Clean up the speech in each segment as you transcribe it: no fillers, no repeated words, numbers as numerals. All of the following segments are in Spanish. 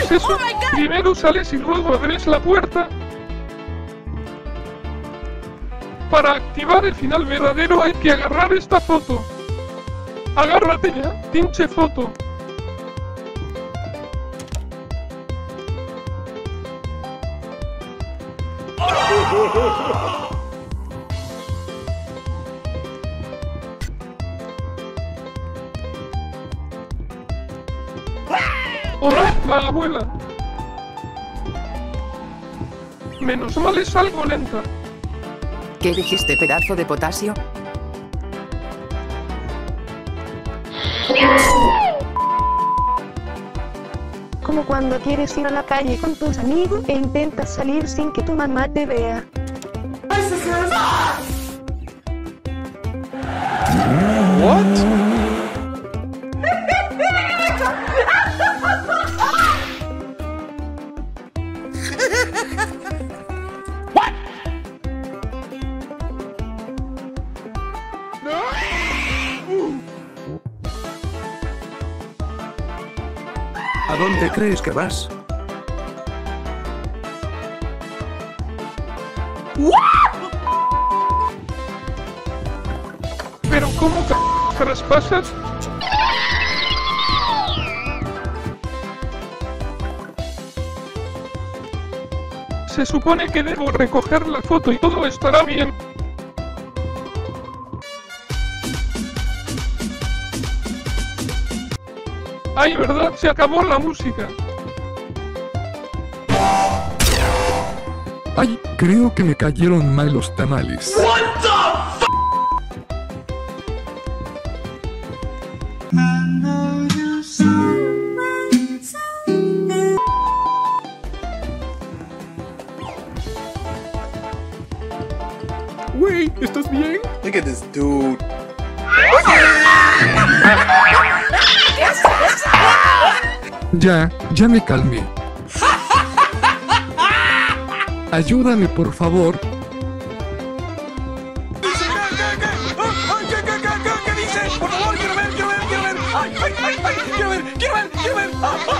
es eso? Primero sales y luego abres la puerta. Para activar el final verdadero hay que agarrar esta foto. Agárrate ya, pinche foto. ¡Hola, la abuela! Menos mal es algo lenta. ¿Qué dijiste, pedazo de potasio? Como cuando quieres ir a la calle con tus amigos e intentas salir sin que tu mamá te vea. What? ¿A dónde crees que vas? ¿Pero cómo traspasas? Se supone que debo recoger la foto y todo estará bien. Ay, verdad, se acabó la música. Ay, creo que me cayeron mal los tamales. Güey, ¿estás bien? Look at this dude. Ya me calmé. Ayúdame, por favor. ¿Qué dice? Por favor, quiero ver. Ay, quiero ver.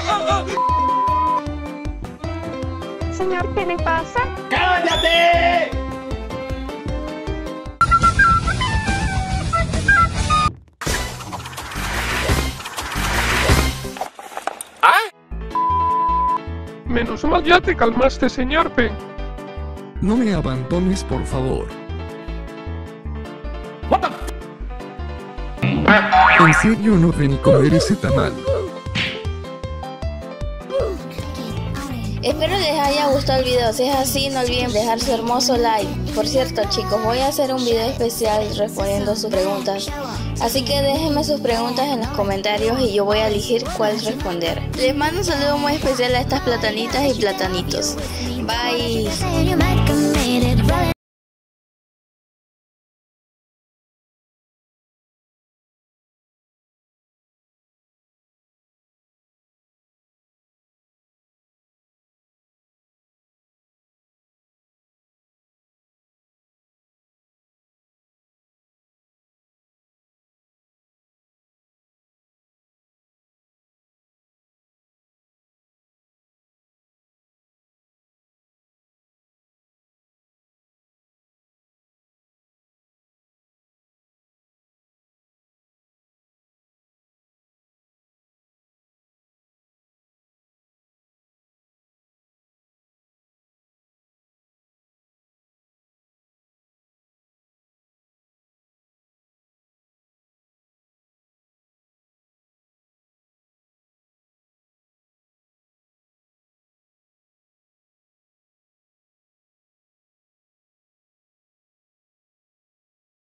Señor, ¿qué le pasa? ¡Cállate! Menos mal ya te calmaste, señor P. No me abandones, por favor. En serio no ven comer ese tamal. Espero les haya gustado el video. Si es así, no olviden dejar su hermoso like. Por cierto, chicos, voy a hacer un video especial respondiendo sus preguntas. Así que déjenme sus preguntas en los comentarios y yo voy a elegir cuál responder. Les mando un saludo muy especial a estas platanitas y platanitos. Bye.